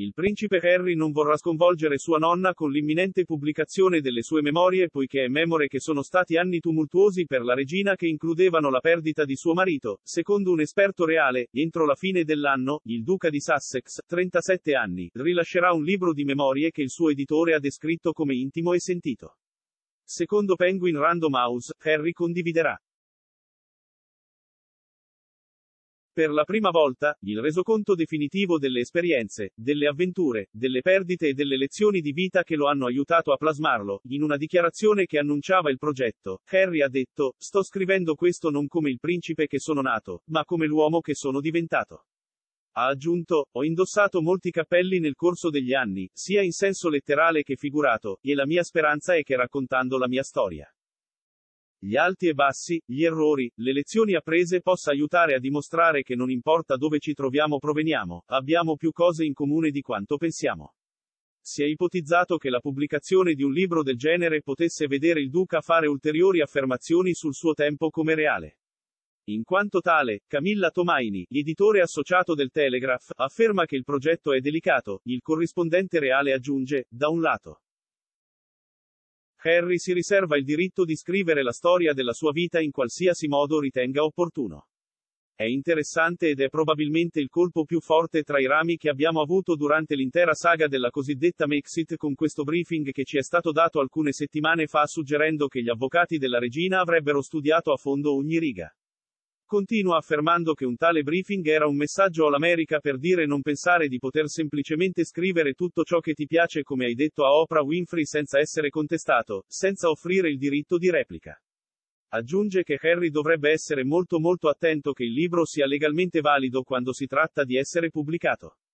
Il principe Harry non vorrà sconvolgere sua nonna con l'imminente pubblicazione delle sue memorie, poiché è memore che sono stati anni tumultuosi per la regina che includevano la perdita di suo marito. Secondo un esperto reale, entro la fine dell'anno, il duca di Sussex, 37 anni, rilascerà un libro di memorie che il suo editore ha descritto come intimo e sentito. Secondo Penguin Random House, Harry condividerà per la prima volta il resoconto definitivo delle esperienze, delle avventure, delle perdite e delle lezioni di vita che lo hanno aiutato a plasmarlo. In una dichiarazione che annunciava il progetto, Harry ha detto: "Sto scrivendo questo non come il principe che sono nato, ma come l'uomo che sono diventato." Ha aggiunto: "Ho indossato molti cappelli nel corso degli anni, sia in senso letterale che figurato, e la mia speranza è che raccontando la mia storia, gli alti e bassi, gli errori, le lezioni apprese possa aiutare a dimostrare che non importa dove ci troviamo o proveniamo, abbiamo più cose in comune di quanto pensiamo." Si è ipotizzato che la pubblicazione di un libro del genere potesse vedere il duca fare ulteriori affermazioni sul suo tempo come reale. In quanto tale, Camilla Tomaini, editore associato del Telegraph, afferma che il progetto è delicato. Il corrispondente reale aggiunge: "Da un lato, Harry si riserva il diritto di scrivere la storia della sua vita in qualsiasi modo ritenga opportuno. È interessante ed è probabilmente il colpo più forte tra i rami che abbiamo avuto durante l'intera saga della cosiddetta Maxit, con questo briefing che ci è stato dato alcune settimane fa suggerendo che gli avvocati della regina avrebbero studiato a fondo ogni riga." Continua affermando che un tale briefing era un messaggio all'America per dire: "Non pensare di poter semplicemente scrivere tutto ciò che ti piace come hai detto a Oprah Winfrey senza essere contestato, senza offrire il diritto di replica." Aggiunge che Harry dovrebbe essere molto attento che il libro sia legalmente valido quando si tratta di essere pubblicato.